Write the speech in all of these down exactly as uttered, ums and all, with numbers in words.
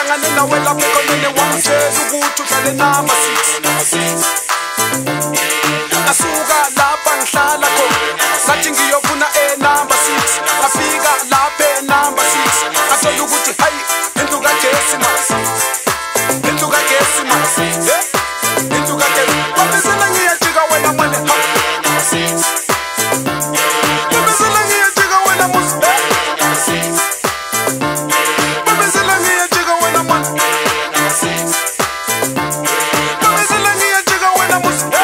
ngihlangane nawe lapha ekhoneni wangitshela ukuthi udlale number six. Ngasuka lapha ngihlala khona ngathi ngiyofuna e number six. Ngafika lapha e number six ngathola ukuthi hayi indlu kaGesimas, indlu kaGesimas, eh indlu kaGesimas. Babezela ngiyajika wena manje ha. Babezela ngiyajika wena muzi, eh babezela ngiyajika wena manje. Babezela ngiyajika wena muzi, eh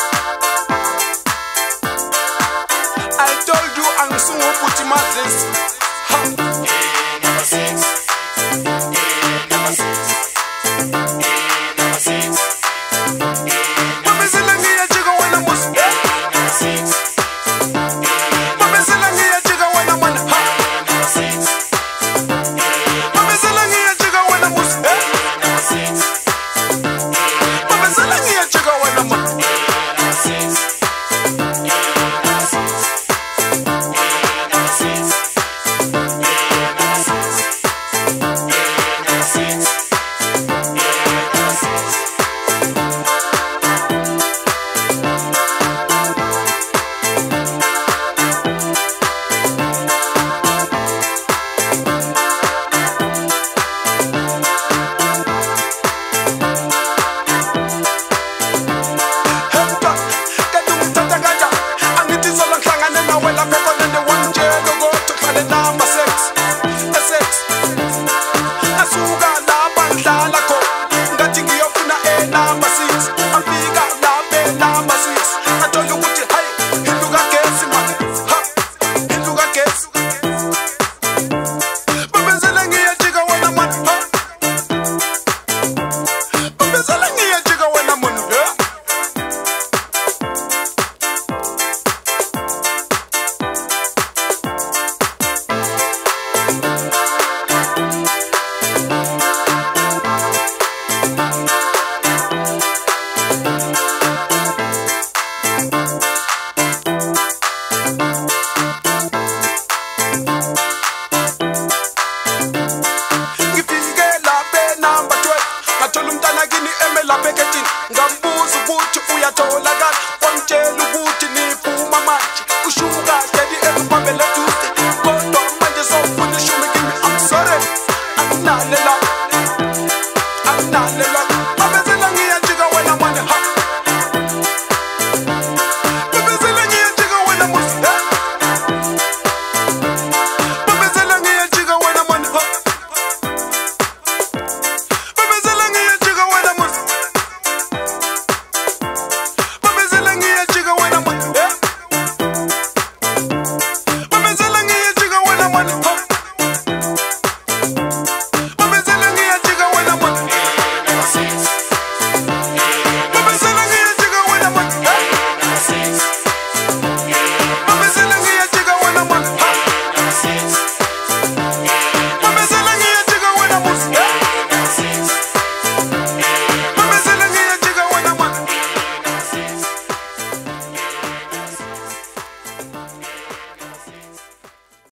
I told you I'm so put my